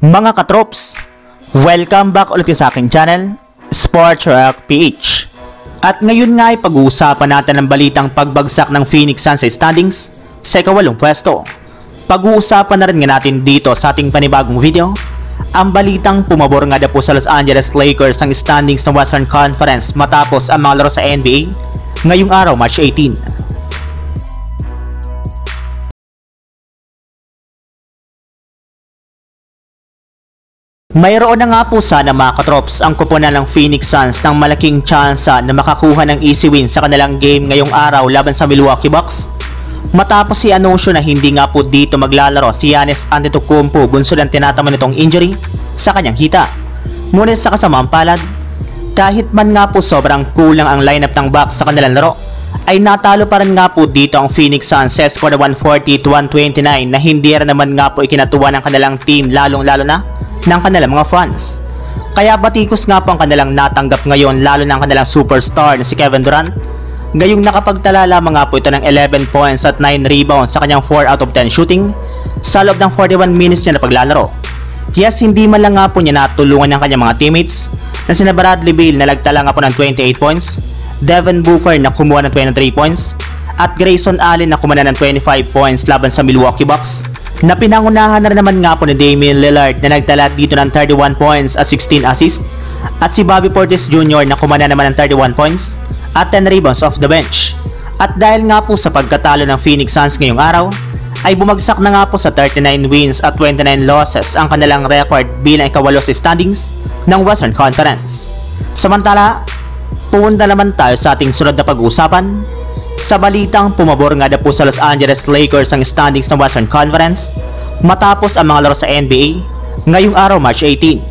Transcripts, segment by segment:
Mga katrops, welcome back ulit sa aking channel, Sports Rock PH. At ngayon nga ay pag-uusapan natin ang balitang pagbagsak ng Phoenix Suns sa standings sa ika-8 pwesto. Pag-uusapan na rin nga natin dito sa ating panibagong video, ang balitang pumabor nga po sa Los Angeles Lakers ang standings ng Western Conference matapos ang mga laro sa NBA ngayong araw, March 18. Mayroon na nga po sana mga katrops ang kupunan ng Phoenix Suns ng malaking tsansa na makakuha ng easy win sa kanilang game ngayong araw laban sa Milwaukee Bucks. Matapos si anunsyo na hindi nga po dito maglalaro si Giannis Antetokounmpo bunsod ang tinatama nitong injury sa kanyang hita. Ngunit sa kasamang palad, kahit man nga po sobrang kulang ang lineup ng Bucks sa kanilang laro, ay natalo pa rin nga po dito ang Phoenix Suns sa score na 140-129 na hindi rin naman nga po ikinatuwa ng kanilang team lalong-lalo na ng kanilang mga fans. Kaya batikos nga po ang kanilang natanggap ngayon lalo na ang kanilang superstar na si Kevin Durant. Gayong nakapagtala lamang nga po ito ng 11 points at 9 rebounds sa kanyang 4 out of 10 shooting sa loob ng 41 minutes niya na paglalaro. Yes, hindi man lang nga po niya natulungan ng kanyang mga teammates na sina Bradley Beal na nagtala nga po ng 28 points, Devin Booker na kumuha ng 23 points, at Grayson Allen na kumuha ng 25 points laban sa Milwaukee Bucks, na pinangunahan na rin naman nga po ni Damian Lillard na nagtala dito ng 31 points at 16 assists, at si Bobby Portis Jr. na kumuha naman ng 31 points at 10 rebounds off the bench. At dahil nga po sa pagkatalo ng Phoenix Suns ngayong araw, ay bumagsak na nga po sa 39 wins at 29 losses ang kanilang record bilang ika-8 sa standings ng Western Conference. Samantala, pumunta naman tayo sa ating sunod na pag-uusapan sa balitang pumabor nga po sa Los Angeles Lakers ang standings ng Western Conference matapos ang mga laro sa NBA ngayong araw, March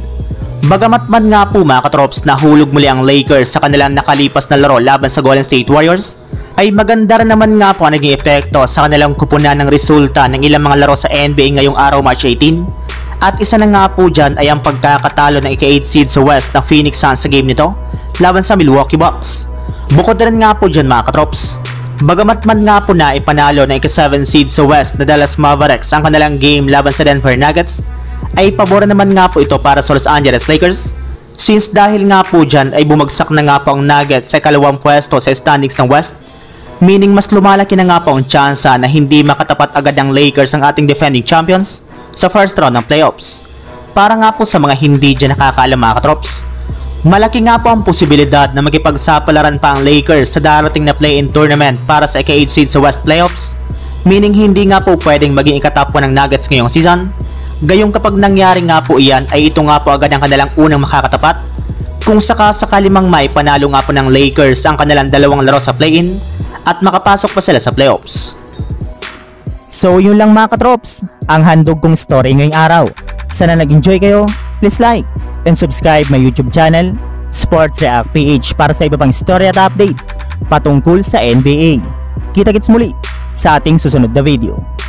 18. Bagamat man nga po mga katrops nahulog muli ang Lakers sa kanilang nakalipas na laro laban sa Golden State Warriors, ay maganda rin naman nga po ang naging epekto sa kanilang kupunan ng resulta ng ilang mga laro sa NBA ngayong araw, March 18. At isa na nga po dyan ay ang pagkakatalo ng ika-8 seed sa West ng Phoenix Suns sa game nito laban sa Milwaukee Bucks. Bukod rin nga po dyan mga katrops, bagamat man nga po na ipanalo ng ika-7 seed sa West na Dallas Mavericks ang kanilang game laban sa Denver Nuggets, ay pabor naman nga po ito para sa Los Angeles Lakers, since dahil nga po dyan ay bumagsak na nga po ang Nuggets sa ika-2 pwesto sa standings ng West, meaning mas lumalaki na nga po ang tsansa na hindi makatapat agad ng Lakers ang ating defending champions sa first round ng playoffs. Para nga po sa mga hindi dyan nakakaalam mga katrops, malaki nga po ang posibilidad na makipagsapalaran pa ang Lakers sa darating na play-in tournament para sa ika-8 seed sa West playoffs, meaning hindi nga po pwedeng maging ika-top 1 ng Nuggets ngayong season. Gayong kapag nangyari nga po iyan ay ito nga po agad ang kanilang unang makakatapat kung sakasakali mang may panalo nga po ng Lakers ang kanilang dalawang laro sa play-in at makapasok pa sila sa playoffs. So yun lang mga katrops, ang handog kong story ngayong araw. Sana nag-enjoy kayo, please like and subscribe my YouTube channel, Sports React PH, para sa iba pang story at update patungkol sa NBA. Kita-kits muli sa ating susunod na video.